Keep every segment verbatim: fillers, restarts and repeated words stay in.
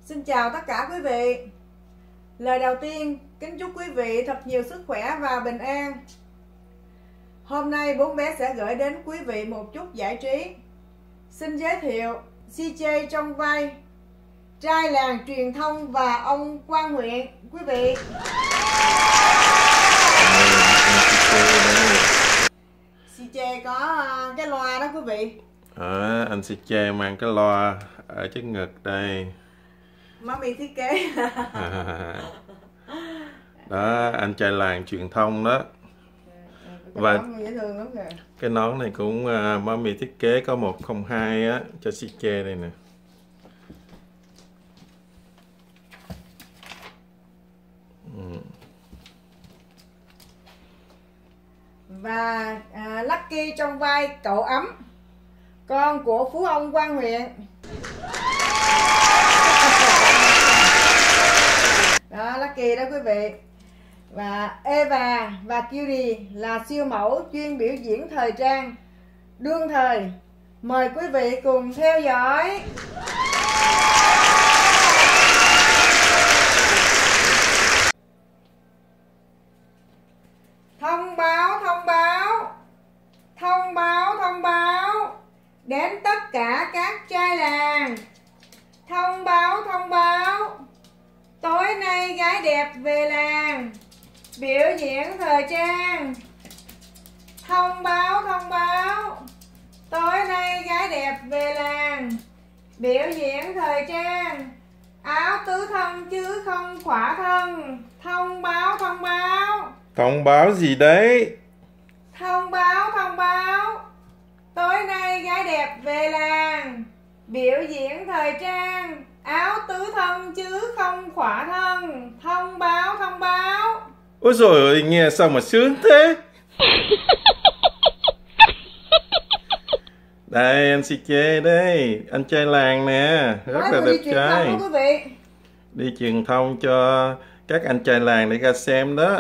Xin chào tất cả quý vị. Lời đầu tiên, kính chúc quý vị thật nhiều sức khỏe và bình an. Hôm nay bốn bé sẽ gửi đến quý vị một chút giải trí. Xin giới thiệu xê jay trong vai trai làng truyền thông và ông Quang Huyện quý vị. xê jay có cái loa đó quý vị. À, anh xê jay mang cái loa ở trước ngực đây. Mami thiết kế. Đó, anh trai làng truyền thông đó. Cái Và nón dễ thương lắm kìa. cái nón này cũng uh, Mami thiết kế có một không hai á cho xê jay đây nè. Ừ. Và à, Lucky trong vai cậu ấm, con của phú ông Quang Huyện. Đó, Lucky đó quý vị. Và Eva và Cutie là siêu mẫu chuyên biểu diễn thời trang đương thời. Mời quý vị cùng theo dõi. Thông báo, thông báo, thông báo, thông báo đến tất cả các trai làng. Thông báo, thông báo, tối nay gái đẹp về làng biểu diễn thời trang. Thông báo, thông báo, tối nay gái đẹp về làng biểu diễn thời trang. Áo tứ thân chứ không khỏa thân. Thông báo, thông báo. Thông báo gì đấy? Thông báo, thông báo, tối nay gái đẹp về làng biểu diễn thời trang. Áo tứ thân chứ không khỏa thân. Thông báo, thông báo. Ôi dồi ơi, nghe sao mà sướng thế. Đây anh xê jay đây, anh trai làng nè, rất Nói là đi đẹp truyền trai. thông đó quý vị. Đi truyền thông cho các anh trai làng để ra xem đó.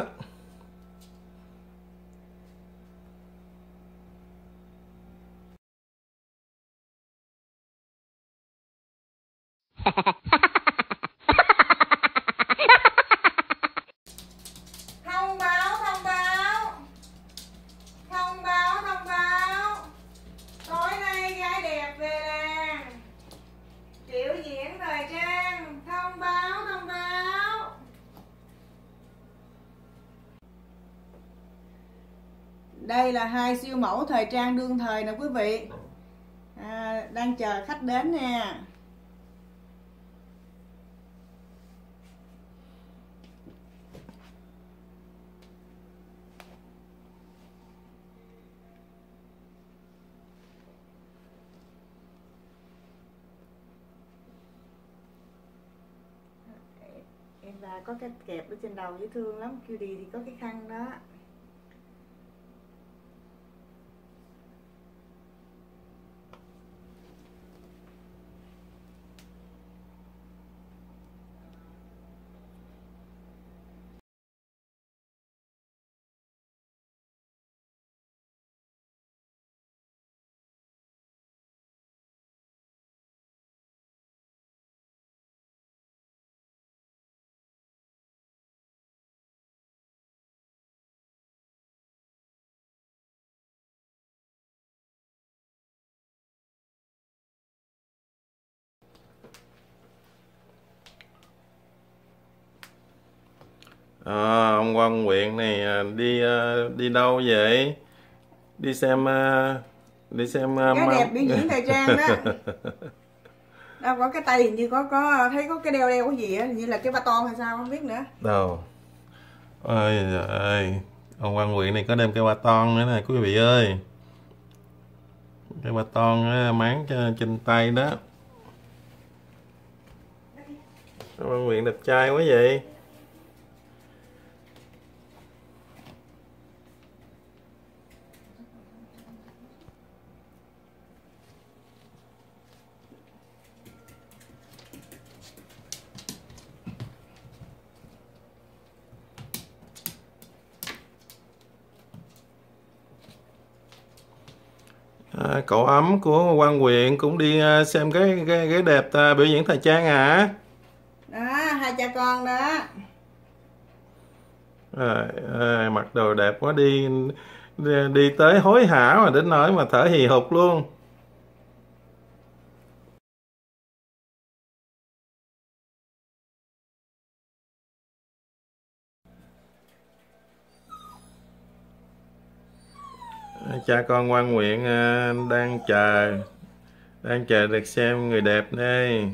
Thông báo, thông báo, thông báo, thông báo, tối nay gái đẹp về làng biểu diễn thời trang. Thông báo, thông báo. Đây là hai siêu mẫu thời trang đương thời nè quý vị. À, đang chờ khách đến nè. Em và có cái kẹp ở trên đầu dễ thương lắm. Cutie thì có cái khăn đó. À, ông Quang Huyện này đi đi đâu vậy? Đi xem đi xem Gái đẹp biểu diễn thời trang đó. Đâu có cái tay hình như có có thấy có cái đeo đeo cái gì á, hình như là cái ba ton hay sao không biết nữa. Đâu. Ôi trời ơi, ông Quang Huyện này có đem cái ba ton nữa nè quý vị ơi. Cái ba ton máng cho trên tay đó. Ông Quang Huyện đẹp trai quá vậy. À, cậu ấm của Quang Huyện cũng đi xem cái cái, cái đẹp ta, biểu diễn thời trang hả? hai cha con đó. À, à, mặc đồ đẹp quá, đi, đi đi tới hối hả mà đến nỗi mà thở hì hục luôn. Cha con ngoan nguyện đang chờ đang chờ được xem người đẹp đây.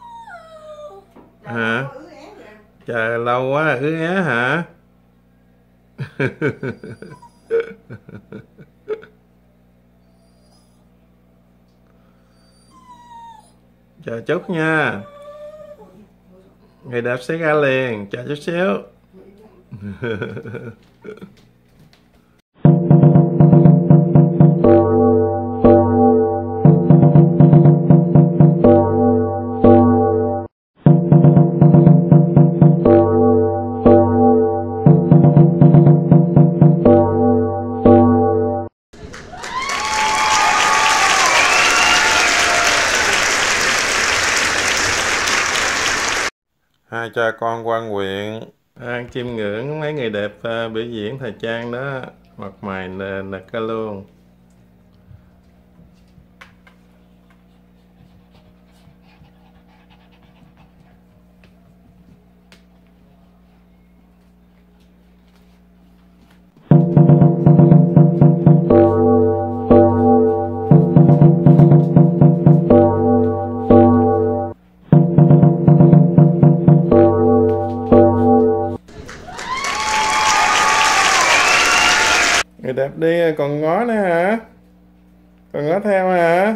Hả? Chờ lâu quá ứ é hả? Chờ chút nha, người đẹp sẽ ra liền, chờ chút xíu. Hai cha con quan nguyện đang chiêm ngưỡng mấy người đẹp uh, biểu diễn thời trang đó, mặt mày nè ca luôn. Người đẹp đi, còn ngó nữa hả? Còn ngó theo hả?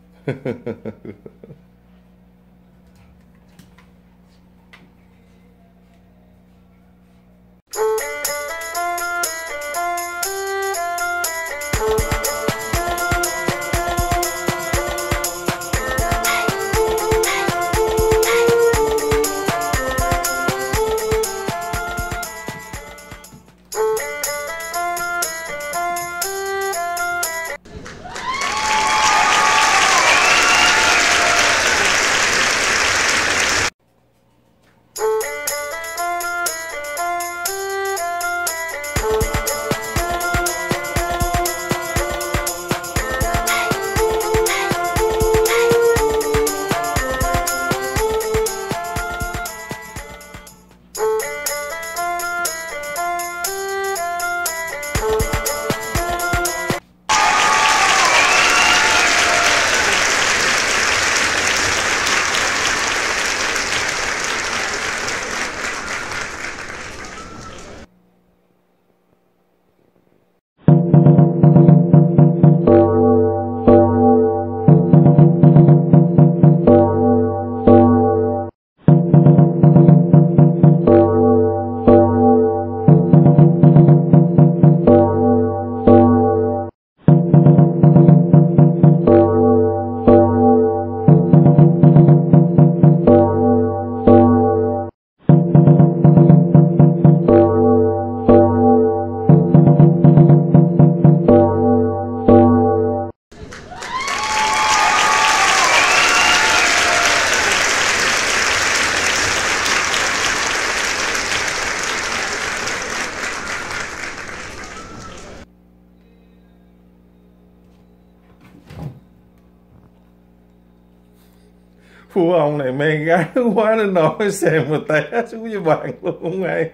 Phu ông này mê gái quá nên nổi xèm mà té xuống dưới bàn luôn không ai.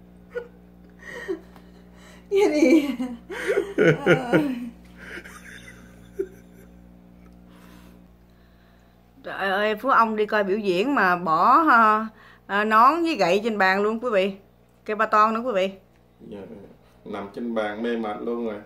Cái gì? Trời ơi, Phú ông đi coi biểu diễn mà bỏ ha, à, nón với gậy trên bàn luôn quý vị. Cây ba ton nữa quý vị. Dạ, nằm trên bàn mê mệt luôn rồi.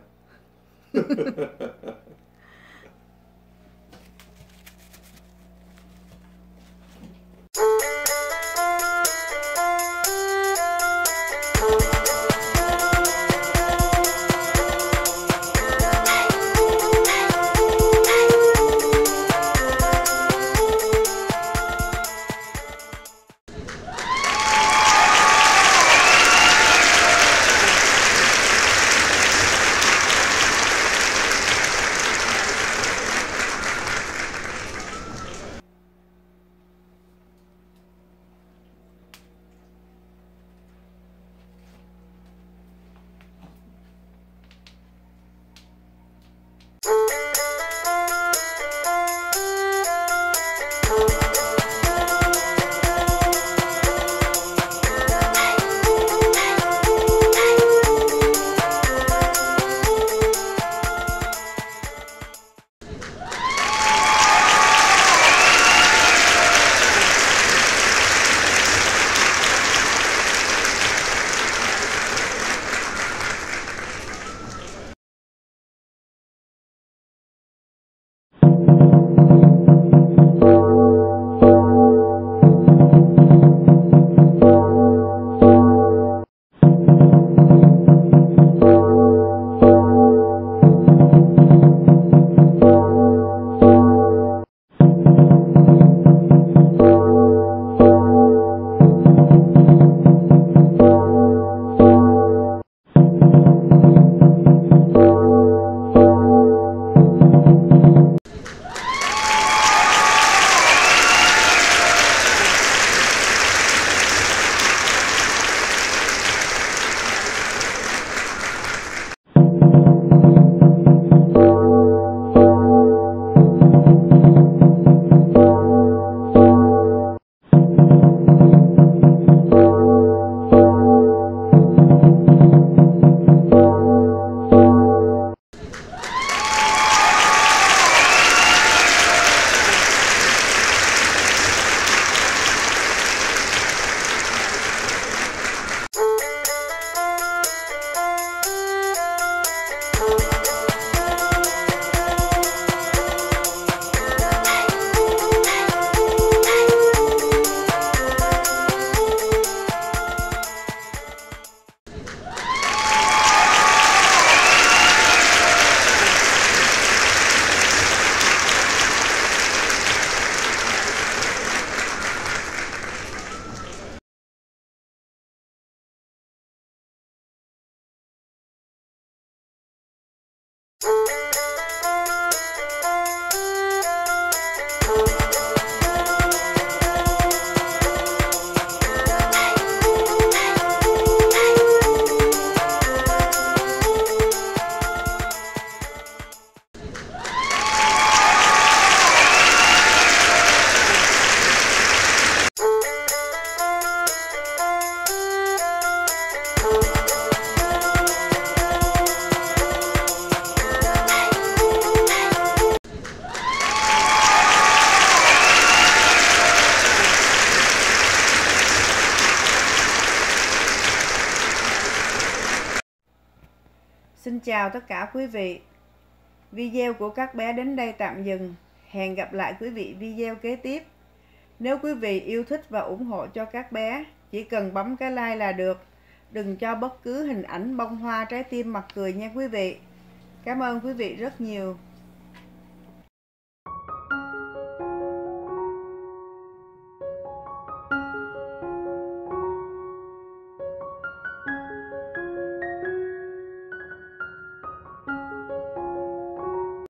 Xin chào tất cả quý vị. Video của các bé đến đây tạm dừng. Hẹn gặp lại quý vị video kế tiếp. Nếu quý vị yêu thích và ủng hộ cho các bé, chỉ cần bấm cái like là được. Đừng cho bất cứ hình ảnh bông hoa trái tim mặt cười nha quý vị. Cảm ơn quý vị rất nhiều.